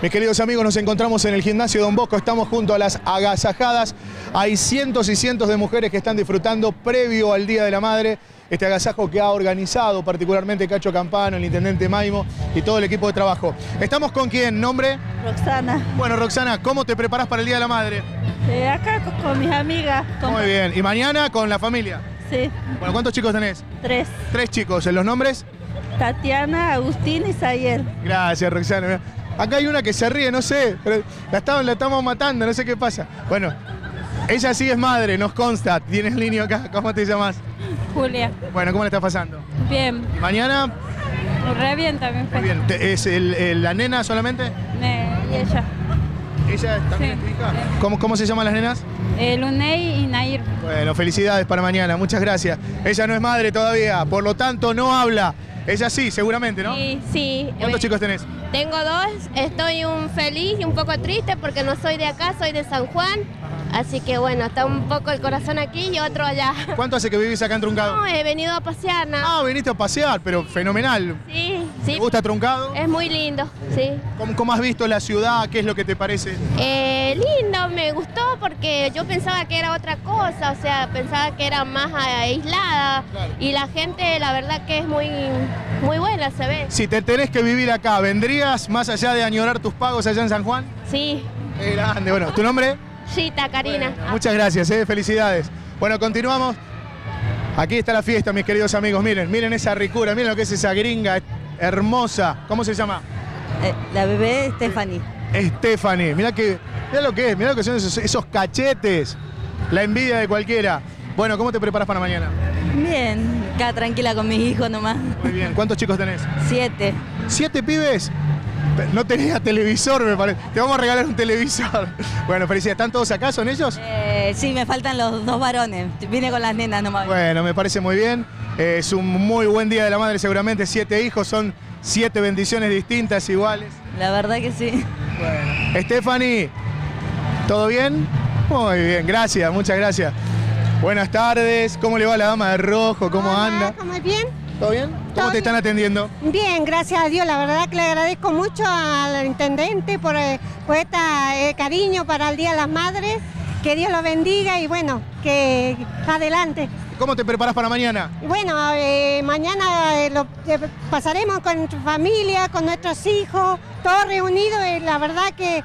Mis queridos amigos, nos encontramos en el gimnasio Don Bosco, estamos junto a las agasajadas. Hay cientos y cientos de mujeres que están disfrutando previo al Día de la Madre, este agasajo que ha organizado particularmente Cacho Campano, el intendente Maimo y todo el equipo de trabajo. ¿Estamos con quién? ¿Nombre? Roxana. Bueno, Roxana, ¿cómo te preparás para el Día de la Madre? Acá con mis amigas. Muy bien. ¿Y mañana con la familia? Sí. Bueno, ¿cuántos chicos tenés? 3. 3 chicos. ¿En los nombres? Tatiana, Agustín y Sayel. Gracias, Roxana. Acá hay una que se ríe, no sé, pero la estamos matando, no sé qué pasa. Bueno, ella sí es madre, nos consta. Tienes línea acá, ¿cómo te llamas? Julia. Bueno, ¿cómo le está pasando? Bien. ¿Y mañana? Re bien también fue. Muy bien. ¿Es la nena solamente? Y ella. ¿Ella también Sí. es tu hija? ¿Cómo se llaman las nenas? Luney y Nair. Bueno, felicidades para mañana, muchas gracias. Ella no es madre todavía, por lo tanto no habla. Ella sí, seguramente, ¿no? Sí. ¿Cuántos chicos tenés? Tengo 2, estoy feliz y un poco triste porque no soy de acá, soy de San Juan. Así que bueno, está un poco el corazón aquí y otro allá. ¿Cuánto hace que vivís acá en Truncado? No, he venido a pasear, ¿no? Ah, viniste a pasear, pero fenomenal. Sí. ¿Te gusta Truncado? Es muy lindo, sí. ¿Cómo has visto la ciudad? ¿Qué es lo que te parece? Lindo, me gustó porque yo pensaba que era otra cosa, o sea, pensaba que era más aislada. Claro. Y la gente, la verdad que es muy buena, se ve. Si te tenés que vivir acá, ¿vendrías más allá de añorar tus pagos allá en San Juan? Sí. Qué grande. Bueno, ¿tu nombre? Rita, Karina. Bueno, muchas gracias, felicidades. Bueno, continuamos. Aquí está la fiesta, mis queridos amigos. Miren esa ricura, miren lo que es esa gringa hermosa. ¿Cómo se llama? La bebé Stephanie. Stephanie. Mirá lo que son esos cachetes. La envidia de cualquiera. Bueno, ¿cómo te preparas para mañana? Bien, acá tranquila con mis hijos nomás. Muy bien. ¿Cuántos chicos tenés? 7. ¿7 pibes? No tenía televisor, me parece. Te vamos a regalar un televisor. Bueno, felicidades. ¿Están todos acá? ¿Son ellos? Sí, me faltan los 2 varones. Vine con las nenas nomás. Bueno, me parece muy bien. Es un muy buen Día de la Madre, seguramente. 7 hijos, son 7 bendiciones distintas, iguales. La verdad que sí. Bueno. Stephanie, ¿todo bien? Muy bien, gracias, muchas gracias. Buenas tardes. ¿Cómo le va a la dama de rojo? ¿Cómo anda? ¿Cómo es bien? ¿Todo bien? ¿Cómo te están atendiendo? Bien, gracias a Dios. La verdad que le agradezco mucho al intendente por este cariño para el Día de las Madres. Que Dios lo bendiga y bueno, que adelante. ¿Cómo te preparas para mañana? Bueno, mañana lo pasaremos con nuestra familia, con nuestros hijos, todos reunidos. La verdad que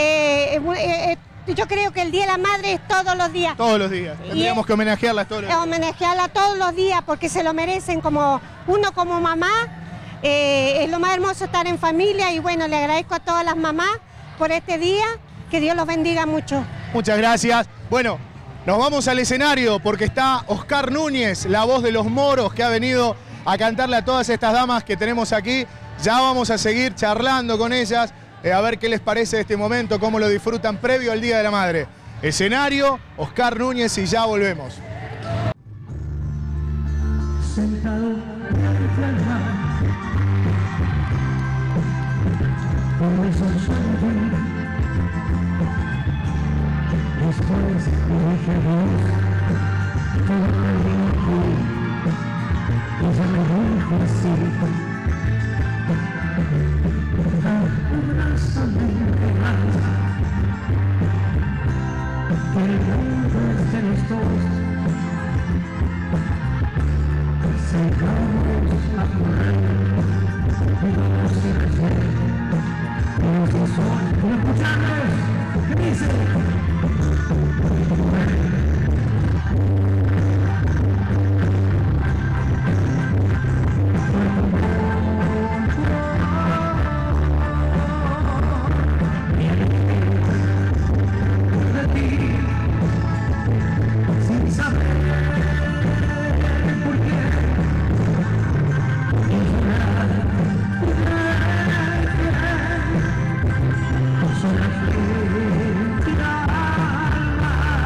yo creo que el Día de la Madre es todos los días. Todos los días. Tendríamos que homenajearlas todos los días. Homenajearla todos los días porque se lo merecen como uno como mamá. Es lo más hermoso estar en familia y bueno, le agradezco a todas las mamás por este día. Que Dios los bendiga mucho. Muchas gracias. Bueno, nos vamos al escenario porque está Oscar Núñez, la voz de los moros, que ha venido a cantarle a todas estas damas que tenemos aquí. Ya vamos a seguir charlando con ellas, a ver qué les parece este momento, cómo lo disfrutan previo al Día de la Madre. Escenario, Oscar Núñez y ya volvemos. Sentado frente al mar, por esos sueños, después le dije adiós, todo perdido aquí, y ella me dijo así, abrázame más, que el mundo es de los dos. Salgamos a correr y vamos a crecer. Los que son escucharles, ¿qué dice? Sin saber por qué. Sola frente al mar.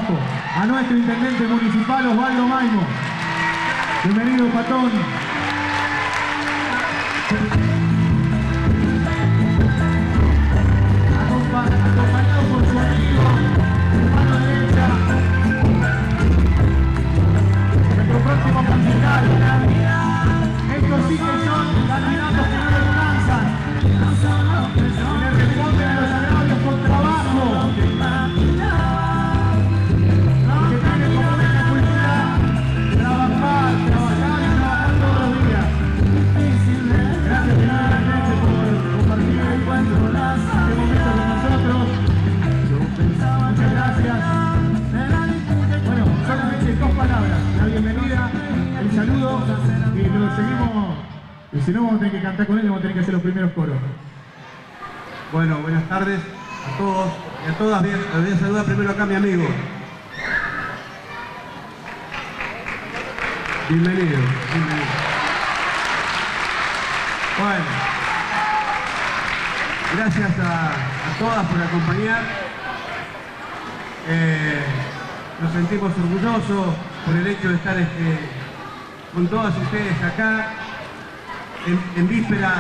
trabajo. A nuestro intendente municipal, Osvaldo Maimo. Bienvenido, Patón. Acompañado por su amigo, mano derecha, nuestro próximo concejal. Estos sí que son candidatos que no descansan, que le responden a los agravios con trabajo, que tienen como una cultura trabajar y trabajar todos los días. Gracias, finalmente, por compartir este momento con nosotros. Muchas gracias. Bueno, solamente 2 palabras. La bienvenida, el saludo y lo seguimos. Y si no, vamos a tener que cantar con él, vamos a tener que hacer los primeros coros. Bueno, buenas tardes a todos y a todas. Bien, les voy a saludar primero acá a mi amigo. Bienvenido. Bueno, gracias a todas por acompañar. Nos sentimos orgullosos por el hecho de estar con todas ustedes acá en vísperas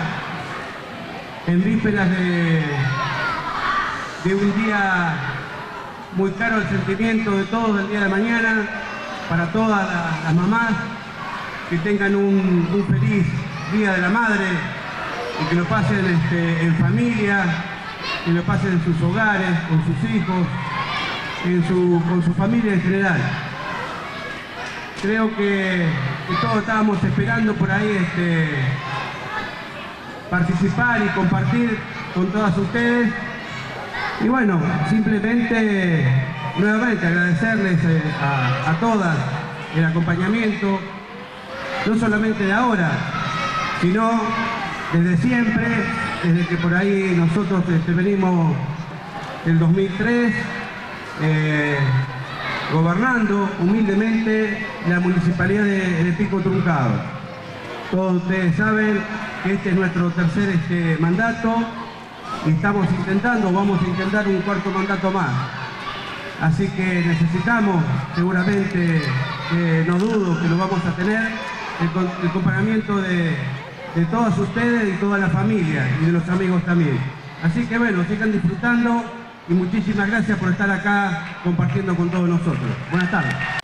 de un día muy caro al sentimiento de todos, el día de mañana, para todas las mamás, que tengan un feliz Día de la Madre y que lo pasen en familia, que lo pasen en sus hogares, con sus hijos, con su familia en general. Creo que todos estábamos esperando por ahí participar y compartir con todas ustedes. Y bueno, simplemente nuevamente agradecerles a todas el acompañamiento, no solamente de ahora, sino desde siempre, desde que por ahí nosotros venimos del 2003, gobernando humildemente la municipalidad de Pico Truncado. Todos ustedes saben que este es nuestro tercer mandato y vamos a intentar un 4º mandato más. Así que necesitamos, seguramente, no dudo que lo vamos a tener, el acompañamiento de todos ustedes y toda la familia y de los amigos también. Así que bueno, sigan disfrutando y muchísimas gracias por estar acá compartiendo con todos nosotros. Buenas tardes.